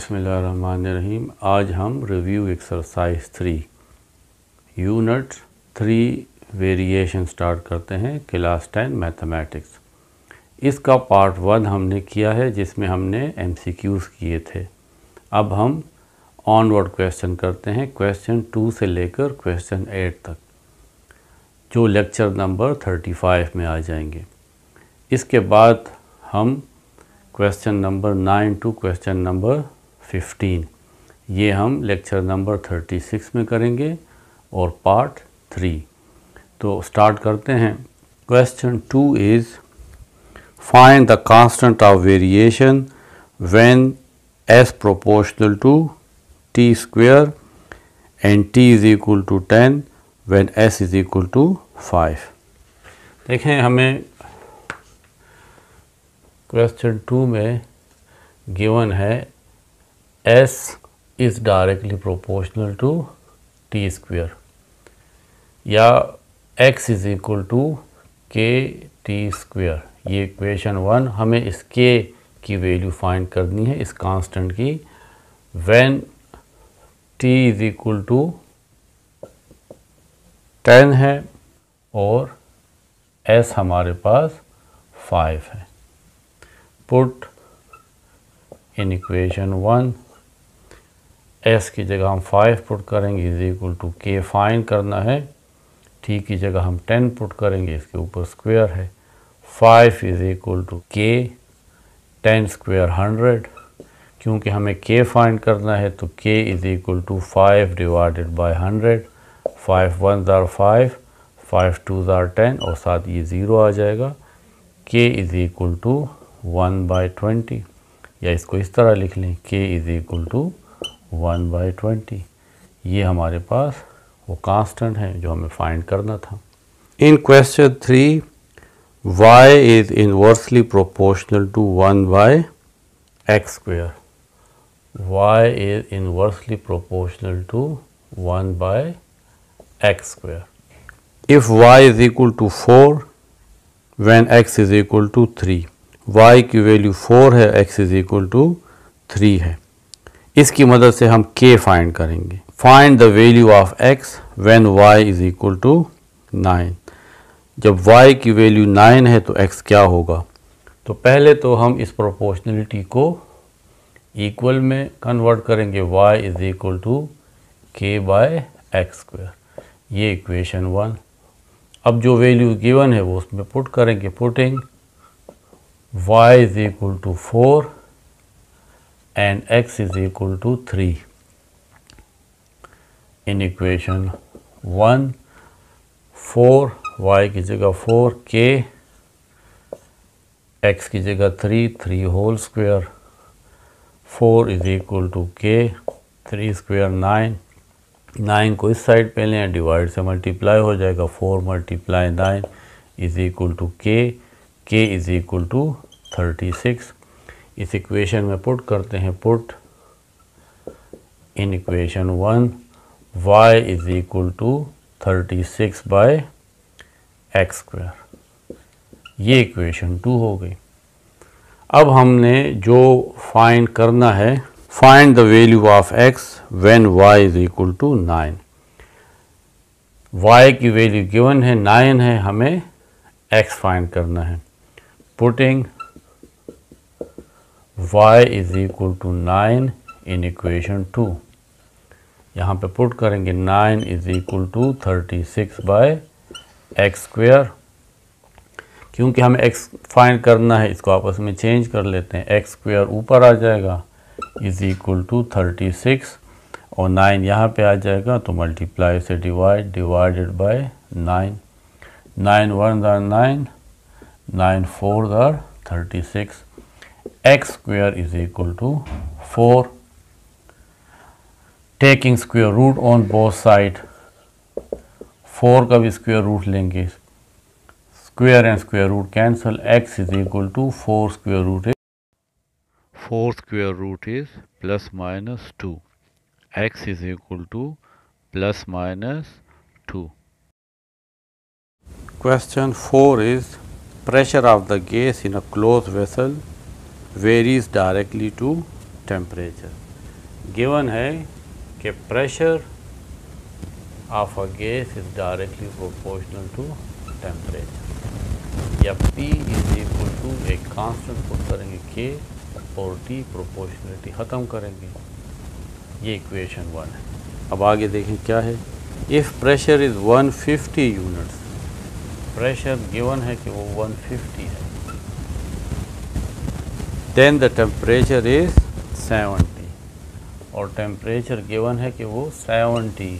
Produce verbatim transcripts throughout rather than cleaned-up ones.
बिस्मिल्लाहिर्रहमानिर्रहीम। आज हम review exercise three unit three variation start करते हैं, क्लास टेन मैथमेटिक्स। इसका पार्ट वन हमने किया है जिसमें हमने एमसीक्यूज़ किए थे। अब हम ऑनवर्ड क्वेश्चन करते हैं, क्वेश्चन टू से लेकर क्वेश्चन एट तक, जो लेक्चर नंबर थर्टी फाइव में आ जाएंगे। इसके बाद हम question number nine to question number fifteen ये हम लेक्चर नंबर थर्टी सिक्स में करेंगे और पार्ट थ्री। तो स्टार्ट करते हैं। Question two is find the constant of variation when s proportional to t square and t is equal to ten when s is equal to five. देखें, हमें question two में given है s is directly proportional to t square या x is equal to k t square. ये equation one, हमें इस k की value find करनी है, इस कांस्टेंट की, when t is equal to ten है और s हमारे पास फाइव है। Put in equation one, s की जगह हम फाइव पुट करेंगे is equal to k find करना है, t की जगह हम टेन पुट करेंगे, इसके ऊपर स्क्वायर है, five is equal to k, ten square hundred, क्योंकि हमें k फाइंड करना है तो k is equal to five divided by hundred, five one ज़ार फाइव, फाइव टू ज़ार टेन और साथ ये ज़ीरो आ जाएगा। k is equal to one by twenty, या इसको इस तरह लिख लें, k is equal to one by twenty. ये हमारे पास वो कांस्टेंट है जो हमें फाइंड करना था। In question three y is inversely proportional to one by x square. y is inversely proportional to one by x square. If y is equal to four when x is equal to three, y की value four है, x is equal to three है। इसकी मदद से हम k find करेंगे। Find the value of x when y is equal to nine. जब y की वैल्यू नाइन है तो x क्या होगा? तो पहले तो हम इस प्रोपोर्शनलिटी को इक्वल में कन्वर्ट करेंगे, y is equal to k by x square. ये इक्वेशन वन। अब जो वैल्यू गिवन है वो उसमें पुट करेंगे, putting y is equal to four and x is equal to three in equation one. Four, y की जगह फोर, k, x की जगह three, three whole square, four is equal to k, three square nine, nine को इस side पे लें, divide से multiply हो जाएगा, four multiply nine is equal to k, k is equal to thirty six. इस इक्वेशन में पुट करते हैं, put in equation one, y is equal to thirty six by x square. ये इक्वेशन टू हो गई। अब हमने जो फाइंड करना है, find the value of x when y is equal to nine. y की वैल्यू गिवन है, नाइन है, हमें x फाइंड करना है। Putting y is equal to nine in equation two, यहाँ पे पुट करेंगे nine is equal to thirty six by x square. क्योंकि हमें x फाइंड करना है, इसको आपस में चेंज कर लेते हैं, एक्स स्क्वायर ऊपर आ जाएगा is equal to thirty six और नाइन यहाँ पे आ जाएगा, तो मल्टीप्लाई से divide, divided by nine, nine one ज़ार नाइन, नाइन फोर ज़ार thirty six, x square is equal to four. Taking square root on both side, four का भी स्क्वायर रूट लेंगे, square and square root cancel, x is equal to four square root is four square root is plus minus two, x is equal to plus minus two. Question four is pressure of the gas in a closed vessel varies directly to temperature. Given है कि pressure of a gas is directly proportional to temperature, या P is equal to एक constant put करेंगे K और T proportionality ख़त्म करेंगे। ये equation one है। अब आगे देखें क्या है। If pressure is one fifty units, pressure given है कि वो वन फिफ्टी है, then the temperature is seventy, और टेम्परेचर गिवन है कि वो सेवेंटी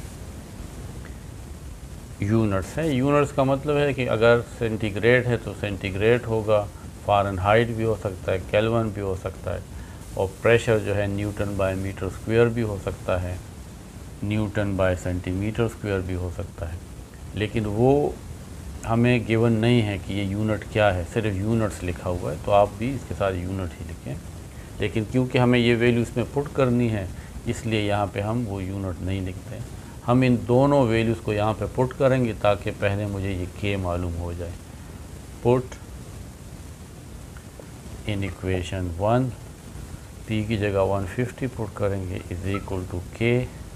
यूनिट्स है। यूनिट्स का मतलब है कि अगर सेंटीग्रेड है तो सेंटीग्रेड होगा, फ़ारेनहाइट भी हो सकता है, केल्विन भी हो सकता है, और प्रेशर जो है न्यूटन बाय मीटर स्क्वायर भी हो सकता है, न्यूटन बाय सेंटीमीटर स्क्वायर भी हो सकता है। लेकिन वो हमें गिवन नहीं है कि ये यूनिट क्या है, सिर्फ यूनिट्स लिखा हुआ है, तो आप भी इसके साथ यूनिट ही लिखें। लेकिन क्योंकि हमें ये वैल्यू इसमें पुट करनी है, इसलिए यहाँ पे हम वो यूनिट नहीं लिखते हैं। हम इन दोनों वैल्यूज़ को यहाँ पे पुट करेंगे ताकि पहले मुझे ये के मालूम हो जाए। Put in equation one, p की जगह वन फिफ्टी पुट करेंगे is equal to k,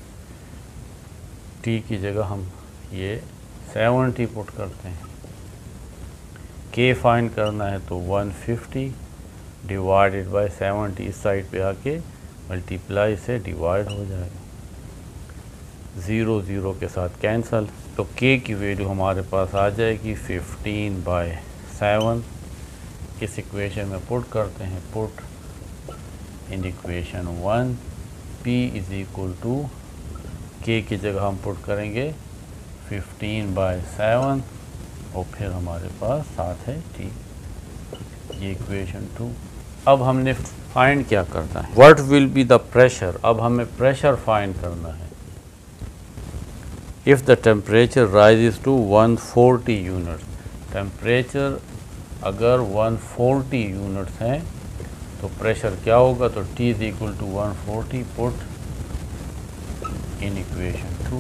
t की जगह हम ये सेवेंटी पुट करते हैं। के फाइंड करना है तो one fifty divided by seventy, इस साइड पे आके मल्टीप्लाई से डिवाइड हो जाएगा, ज़ीरो ज़ीरो के साथ कैंसल, तो के की वैल्यू हमारे पास आ जाएगी फिफ्टीन बाय सेवन। इस इक्वेशन में पुट करते हैं, put in equation one, p is equal to k की जगह हम पुट करेंगे फिफ्टीन बाय सेवन, और फिर हमारे पास साथ है टी। ये इक्वेशन टू। अब हमने फाइंड क्या करना है, what will be the pressure. अब हमें प्रेशर फाइंड करना है। If the temperature rises to one forty units, temperature अगर वन फोर्टी यूनिट्स हैं तो प्रेशर क्या होगा, तो T is equal to one forty, put in equation two,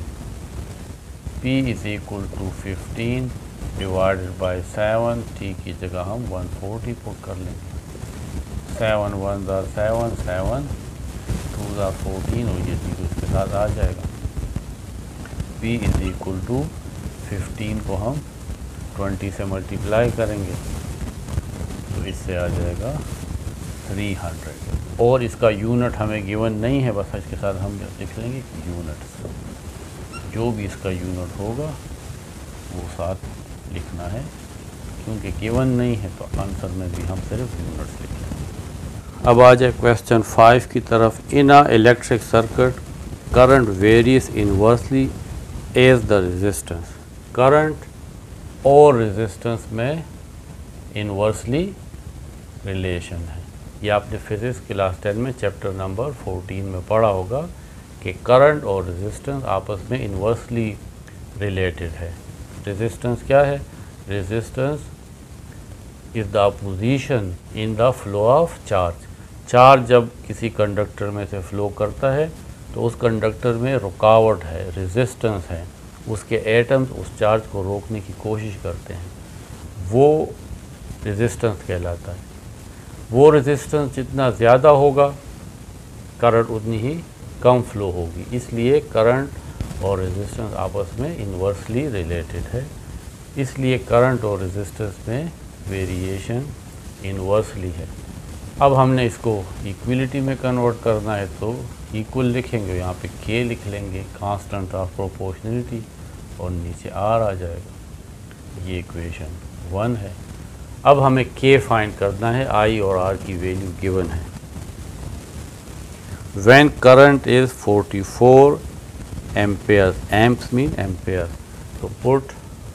P is equal to fifteen divided by seven, T की जगह हम one forty put कर लेंगे, सेवन वन ज़ार सेवन, सेवन टू ज़ार फोर्टीन, और ये जीरो इसके साथ आ जाएगा। P is equal to fifteen को हम ट्वेंटी से मल्टीप्लाई करेंगे तो इससे आ जाएगा थ्री हंड्रेड, और इसका यूनिट हमें गिवन नहीं है, बस इसके साथ हम लिख लेंगे यूनिट्स। जो भी इसका यूनिट होगा वो साथ लिखना है, क्योंकि गिवन नहीं है तो आंसर में भी हम सिर्फ यूनिट्स लिख लेंगे। अब आ जाए क्वेश्चन फाइव की तरफ। In a electric circuit current varies inversely as the resistance, current और रेजिस्टेंस में इनवर्सली रिलेशन है। ये आपने फिजिक्स क्लास टेन में चैप्टर नंबर फोर्टीन में पढ़ा होगा कि करंट और रेजिस्टेंस आपस में इनवर्सली रिलेटेड है। रेजिस्टेंस क्या है, resistance is the opposition in the flow of charge. Charge जब किसी कंडक्टर में से फ्लो करता है तो उस कंडक्टर में रुकावट है, रेजिस्टेंस है, उसके एटम्स उस चार्ज को रोकने की कोशिश करते हैं, वो रेजिस्टेंस कहलाता है। वो रेजिस्टेंस जितना ज़्यादा होगा करंट उतनी ही कम फ्लो होगी, इसलिए करंट और रेजिस्टेंस आपस में इन्वर्सली रिलेटेड है। इसलिए करंट और रेजिस्टेंस में वेरिएशन इन्वर्सली है। अब हमने इसको इक्वलिटी में कन्वर्ट करना है तो इक्वल लिखेंगे, यहाँ पे के लिख लेंगे, कांस्टेंट ऑफ प्रोपोर्शनलिटी, और नीचे आर आ जाएगा। ये इक्वेशन वन है। अब हमें के फाइंड करना है, आई और आर की वैल्यू गिवन है। When current is forty four ampere, amps mean ampere, तो पुट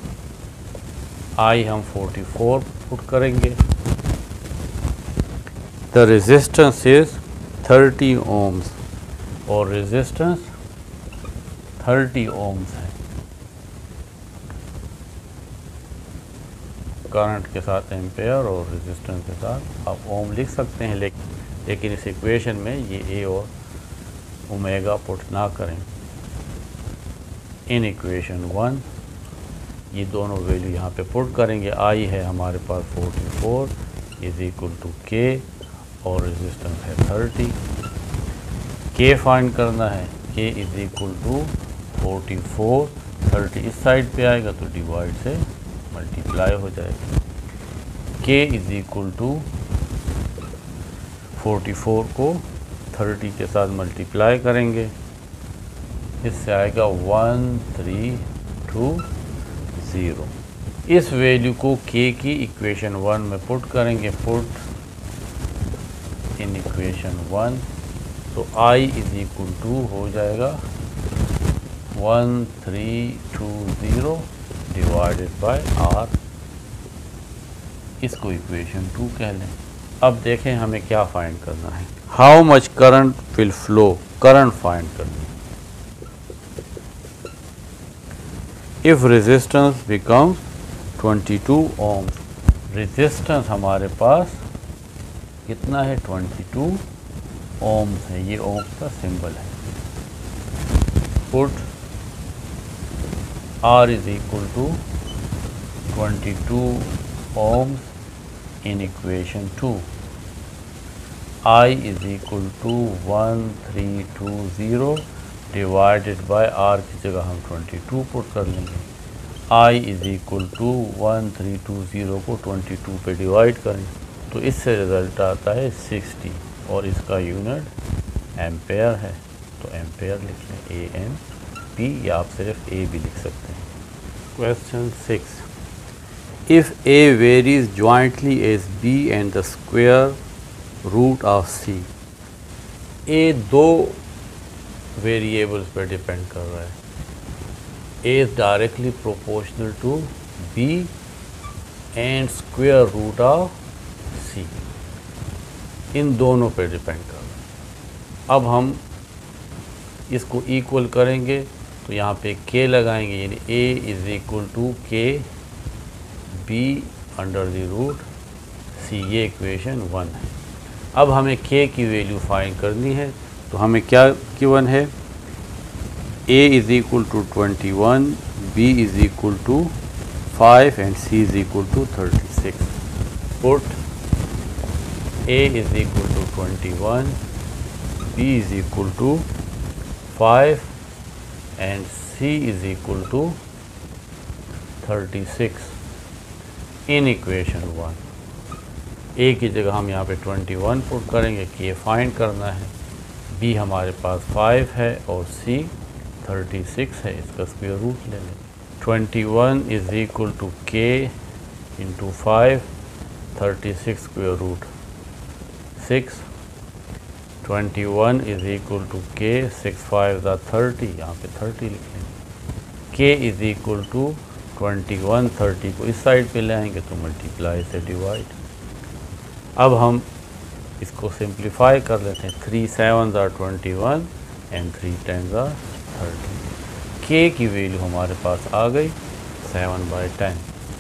आई हम फोर्टी फोर पुट करेंगे। The resistance is thirty ohms, और रेजिस्टेंस थर्टी ओम्स है। करंट के साथ एम्पेयर और रेजिस्टेंस के साथ आप ओम लिख सकते हैं, लेकिन लेकिन इस इक्वेशन में ये ए और ओमेगा पुट ना करें। इन इक्वेशन वन ये दोनों वैल्यू यहाँ पे पुट करेंगे। आई है हमारे पास forty four is equal to K, और रेजिस्टेंस है थर्टी। के फाइंड करना है, K is equal to forty four, thirty इस साइड पे आएगा तो डिवाइड से मल्टीप्लाई हो जाएगा। K is equal to forty four को थर्टी के साथ मल्टीप्लाई करेंगे, इससे आएगा वन थ्री टू ज़ीरो। इस वैल्यू को के की इक्वेशन वन में पुट करेंगे, पुट इन इक्वेशन वन, तो आई इज इक्वल टू हो जाएगा one three two zero divided by R, इसको इक्वेशन टू कह लें। अब देखें हमें क्या फाइंड करना है, how much current will flow, current find करनी है। If resistance becomes twenty two ohm, resistance हमारे पास कितना है, ट्वेंटी टू ओम्स है, ये ओम्स का सिंबल है। Put R is equal to twenty two ohms in equation two, I is equal to one three two zero divided by R की जगह हम ट्वेंटी टू पुट कर लेंगे। I is equal to one three two zero को twenty two पे divide करें तो इससे रिज़ल्ट आता है सिक्सटी, और इसका यूनिट एम्पेयर है, तो एम्पेयर लिख लें, ए एम पी, या आप सिर्फ ए भी लिख सकते हैं। Question six, if A varies jointly as B and the square root of C, A दो वेरिएबल्स पर डिपेंड कर रहा है, A is directly proportional to B and square root of C, इन दोनों पे डिपेंड कर रहा है। अब हम इसको इक्वल करेंगे तो यहाँ पे के लगाएंगे, यानी A is equal to K B under the root C, ये इक्वेशन वन है। अब हमें के की वैल्यू फाइंड करनी है, तो हमें क्या गिवन है, A is equal to twenty one, B is equal to five and C is equal to thirty six. Put A is equal to twenty-one, B is equal to five and C is equal to thirty-six in equation one। A की जगह हम यहाँ पे इक्कीस put करेंगे, K find करना है, B हमारे पास फाइव है और C थर्टी-सिक्स है, इसका स्क्वायर रूट ले लें। इक्कीस is equal to K into five, thirty six square root six, twenty one is equal to K, six five ज़ा थर्टी, यहाँ पे थर्टी लिख लेंगे। K is equal to twenty one, thirty को इस साइड पे ले आएंगे तो मल्टीप्लाई से डिवाइड। अब हम इसको सिंप्लीफाई कर लेते हैं, थ्री सेवन ज़ा twenty one and three ten ज़ा थर्टी। के की वैल्यू हमारे पास आ गई सेवन बाई टेन।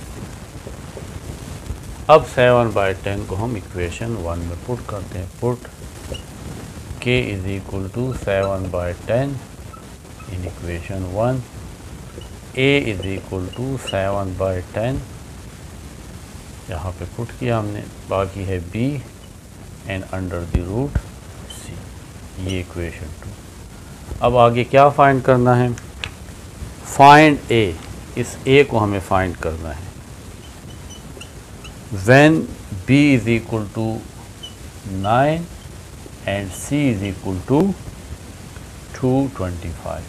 अब सेवन बाई टेन को हम इक्वेशन वन में पुट करते हैं, put K is equal to seven by ten in equation one, A is equal to seven by ten, यहाँ पे पुट किया हमने, बाकी है B and under the root C, ये इक्वेशन टू। अब आगे क्या फाइंड करना है, फाइंड ए, इस ए को हमें फाइंड करना है। When B is equal to nine and C is equal to two twenty five,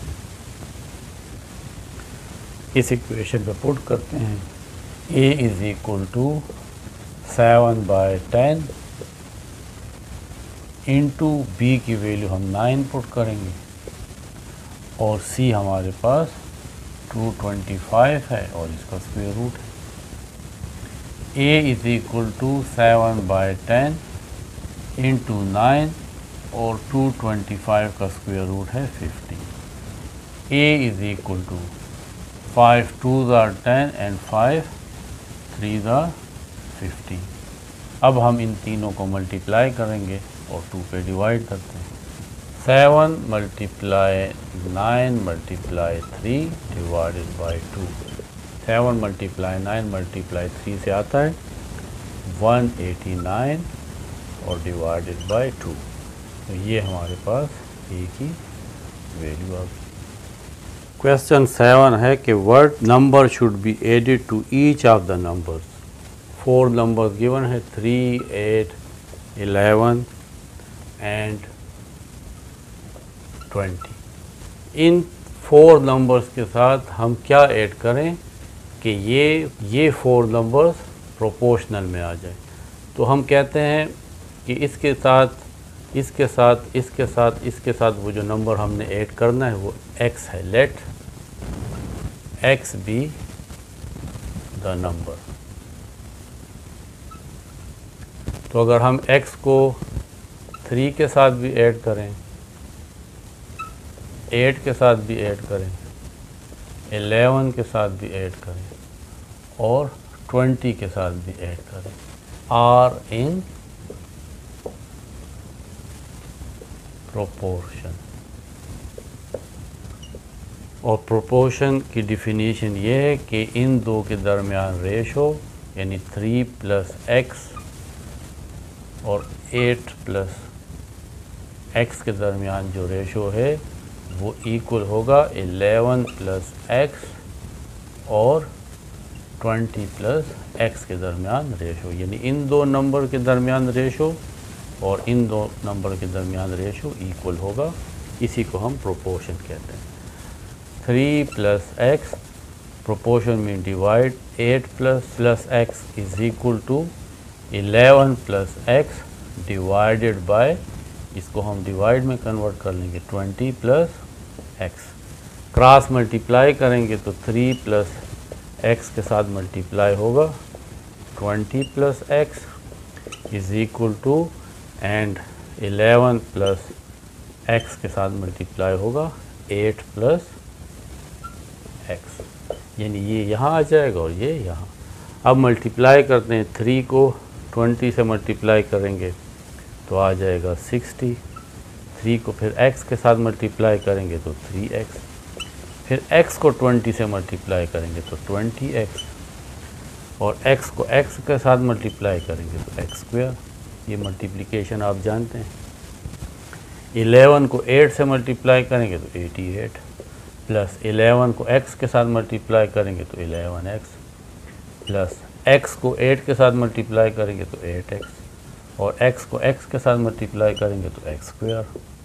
इस इक्वेशन पे पुट करते हैं, A is equal to seven by ten into B की वैल्यू हम नाइन पुट करेंगे और C हमारे पास टू ट्वेंटी फाइव है और इसका स्क्वायर रूट है। A is equal to seven by ten into nine और टू ट्वेंटी फाइव का स्क्वायर रूट है fifty. A is equal to five two ज़ा टेन एंड फाइव थ्री ज़ा फिफ्टी। अब हम इन तीनों को मल्टीप्लाई करेंगे और टू पे डिवाइड करते हैं। Seven multiply nine multiply three divided by two, seven multiply nine multiply three से आता है वन एटी नाइन और डिवाइडेड बाई टू। तो ये हमारे पास ए की वैल्यू आ गई। क्वेश्चन सेवन है कि what number should be added to each of the numbers. Four numbers given है, three, eight, eleven and twenty. इन फोर नंबर्स के साथ हम क्या ऐड करें कि ये ये फोर नंबर्स प्रोपोर्शनल में आ जाए। तो हम कहते हैं कि इसके साथ इसके साथ इसके साथ इसके साथ वो जो नंबर हमने ऐड करना है वो x है। Let x be the number. तो अगर हम x को थ्री के साथ भी ऐड करें, एट के साथ भी ऐड करें, इलेवन के साथ भी ऐड करें और ट्वेंटी के साथ भी ऐड करें, आर इन प्रोपोर्शन। और प्रोपोर्शन की डिफिनीशन ये है कि इन दो के दरमियान रेशो यानी थ्री प्लस एक्स और एट प्लस एक्स के दरमियान जो रेशो है वो इक्वल होगा इलेवन प्लस एक्स और ट्वेंटी प्लस एक्स के दरमियान रेशो। यानी इन दो नंबर के दरमियान रेशो और इन दो नंबर के दरमियान रेशो इक्वल होगा। इसी को हम प्रोपोर्शन कहते हैं। थ्री प्लस एक्स प्रोपोर्शन में divide eight plus plus x is equal to eleven plus x divided by, इसको हम डिवाइड में कन्वर्ट कर लेंगे, twenty plus x. Cross multiply करेंगे तो थ्री प्लस एक्स के साथ मल्टीप्लाई होगा twenty plus x is equal to and eleven plus x के साथ मल्टीप्लाई होगा एट प्लस एक्स। यानी ये यहाँ आ जाएगा और ये यहाँ। अब मल्टीप्लाई करते हैं, थ्री को ट्वेंटी से मल्टीप्लाई करेंगे तो आ जाएगा सिक्सटी। थ्री को फिर x के साथ मल्टीप्लाई करेंगे तो थ्री एक्स, फिर x को ट्वेंटी से मल्टीप्लाई करेंगे तो ट्वेंटी एक्स और x को x के साथ मल्टीप्लाई करेंगे तो एक्स स्क्वायर। ये मल्टीप्लिकेशन आप जानते हैं। इलेवन को एट से मल्टीप्लाई करेंगे तो एटी एट प्लस इलेवन को x के साथ मल्टीप्लाई करेंगे तो इलेवन एक्स प्लस x को एट के साथ मल्टीप्लाई करेंगे तो एट एक्स और x को x के साथ मल्टीप्लाई करेंगे तो x square.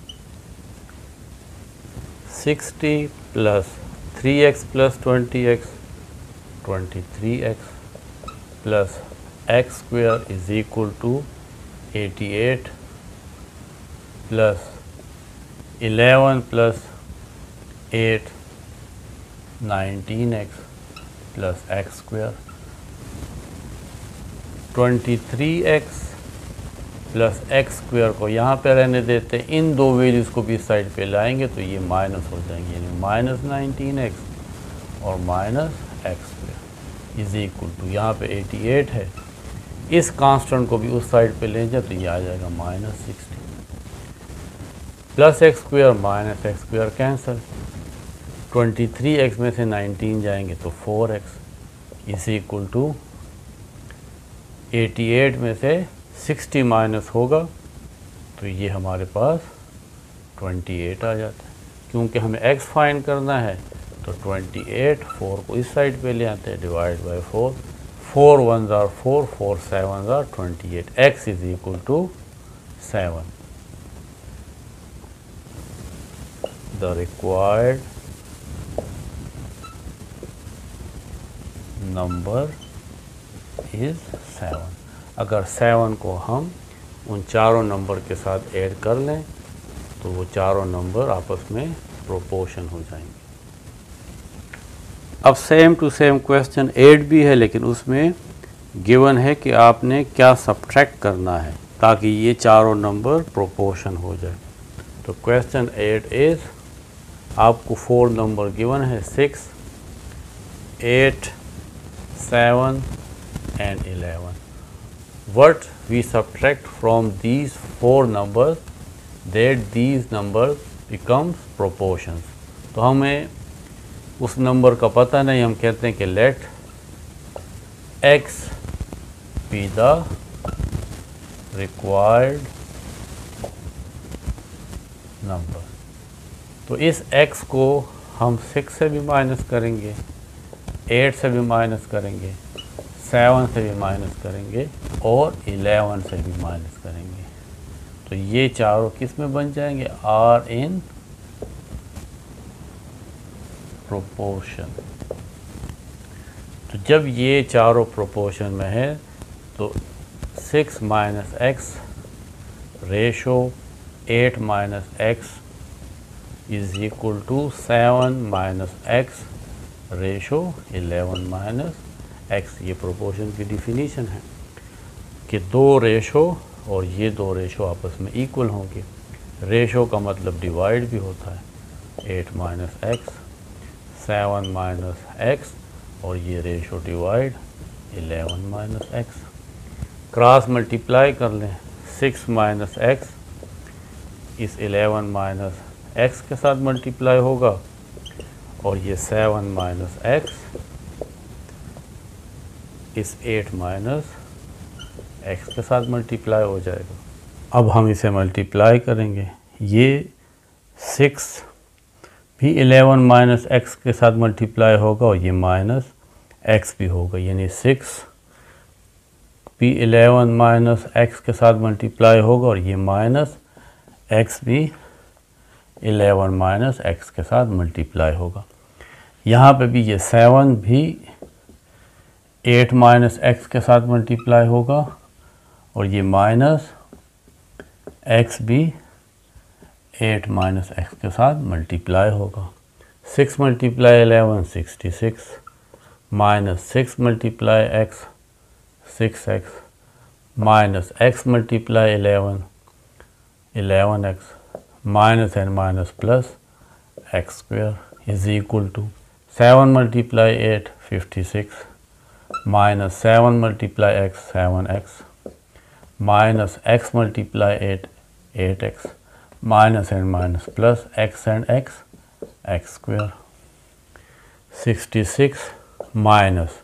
Sixty plus three x plus twenty x twenty three x plus x square is equal to eighty eight plus eleven plus eight nineteen x plus x square. Twenty three x plus x square को यहाँ पे रहने देते हैं, इन दो values को भी इस साइड पे लाएंगे तो ये माइनस हो जाएंगे, यानी माइनस नाइनटीन एक्स और minus x square is equal to, यहाँ पे एटी एट है, इस कांस्टेंट को भी उस साइड पे ले जाए तो ये आ जाएगा minus sixty plus x square minus x square cancel. Twenty three x में से नाइनटीन जाएंगे तो four x is equal to eighty eight में से सिक्सटी माइनस होगा तो ये हमारे पास ट्वेंटी एट आ जाता है। क्योंकि हमें x फाइंड करना है तो ट्वेंटी एट, फोर को इस साइड पे ले आते हैं, divide by four, four one ज़ार फोर, फोर सेवन ज़ार twenty eight, x is equal to seven. The required number is seven. अगर सेवन को हम उन चारों नंबर के साथ ऐड कर लें तो वो चारों नंबर आपस में प्रोपोर्शन हो जाएंगे। अब same to same question eight भी है, लेकिन उसमें गिवन है कि आपने क्या सब्ट्रैक्ट करना है ताकि ये चारों नंबर प्रोपोर्शन हो जाए। तो क्वेश्चन एट इज, आपको फोर नंबर गिवन है, six, eight, seven and eleven. What we subtract from these four numbers that these numbers becomes proportions। तो हमें उस नंबर का पता नहीं, हम कहते हैं कि let x be the required number. तो इस x को हम सिक्स से भी माइनस करेंगे, एट से भी माइनस करेंगे, सेवन से भी माइनस करेंगे और इलेवन से भी माइनस करेंगे। तो ये चारों किस में बन जाएंगे? Are in proportion. तो जब ये चारों प्रोपोर्शन में है तो six minus x ratio eight minus x is equal to seven minus x ratio eleven minus x. ये प्रोपोर्शन की डिफिनीशन है कि दो रेशो और ये दो रेशो आपस में इक्वल होंगे। रेशो का मतलब डिवाइड भी होता है। Eight minus x, seven minus x और ये ratio divide eleven minus x. Cross multiply कर लें, सिक्स माइनस एक्स इस इलेवन माइनस एक्स के साथ मल्टीप्लाई होगा और ये सेवन माइनस एक्स इस एट माइनस एक्स के साथ मल्टीप्लाई हो जाएगा। अब हम इसे मल्टीप्लाई करेंगे। ये सिक्स भी इलेवन माइनस एक्स के साथ मल्टीप्लाई होगा और ये माइनस एक्स भी होगा, यानी सिक्स भी इलेवन माइनस एक्स के साथ मल्टीप्लाई होगा और ये माइनस एक्स भी इलेवन माइनस एक्स के साथ मल्टीप्लाई होगा। यहाँ पे भी ये सेवन भी एट माइनस एक्स के साथ मल्टीप्लाई होगा और ये माइनस एक्स भी एट माइनस एक्स के साथ मल्टीप्लाई होगा। Six multiply eleven sixty six, minus six multiply x six x, minus x multiply eleven eleven x, minus and minus plus x square is equal to seven multiply eight fifty six, minus seven multiply x seven x, minus x multiply eight eight x, minus and minus plus x and x x square. Sixty six minus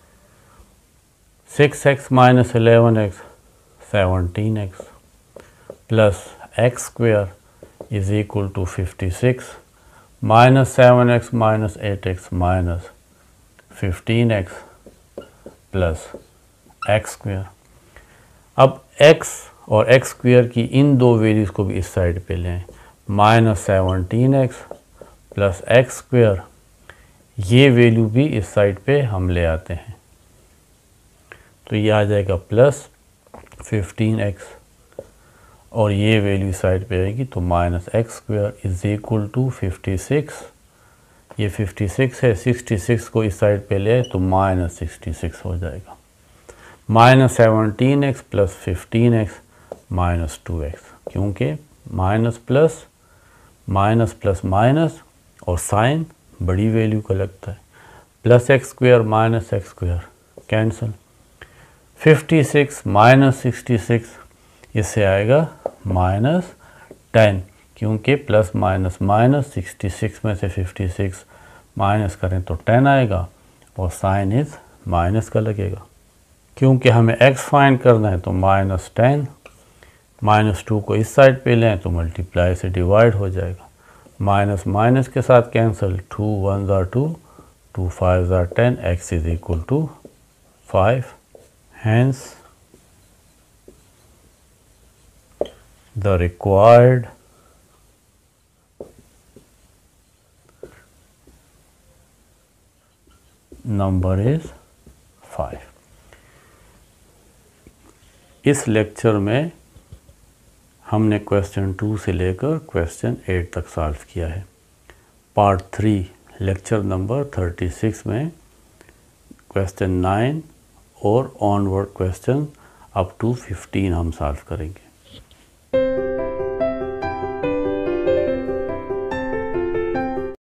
six x minus eleven x seventeen x plus x square is equal to fifty six minus seven x minus eight x minus fifteen x plus x square. अब x और x square की इन दो values को भी इस side पे लें। Minus seventeen x plus x square, ये वैल्यू भी इस साइड पे हम ले आते हैं तो ये आ जाएगा प्लस फिफ्टीन एक्स और ये वैल्यू साइड पे आएगी तो minus x square is equal to fifty six. ये फिफ्टी सिक्स है, सिक्सटी सिक्स को इस साइड पे ले तो माइनस सिक्सटी सिक्स हो जाएगा। Minus seventeen x plus fifteen x minus two x, क्योंकि minus plus minus plus minus और साइन बड़ी वैल्यू का लगता है। Plus x square minus x square cancel. Fifty six minus sixty six, इससे आएगा माइनस टेन, क्योंकि plus minus minus sixty six में से फिफ्टी सिक्स माइनस करें तो टेन आएगा और साइन इज माइनस का लगेगा। क्योंकि हमें x फाइंड करना है तो माइनस टेन, माइनस टू को इस साइड पे लें तो मल्टीप्लाई से डिवाइड हो जाएगा। माइनस माइनस के साथ कैंसिल, टू वन ज़ार टू, टू फाइव ज़ार ten, x is equal to five. Hence, the required number is five. इस लेक्चर में हमने क्वेश्चन टू से लेकर क्वेश्चन एट तक सॉल्व किया है। Part three lecture number thirty six में क्वेश्चन नाइन और onward question up to fifteen हम सॉल्व करेंगे।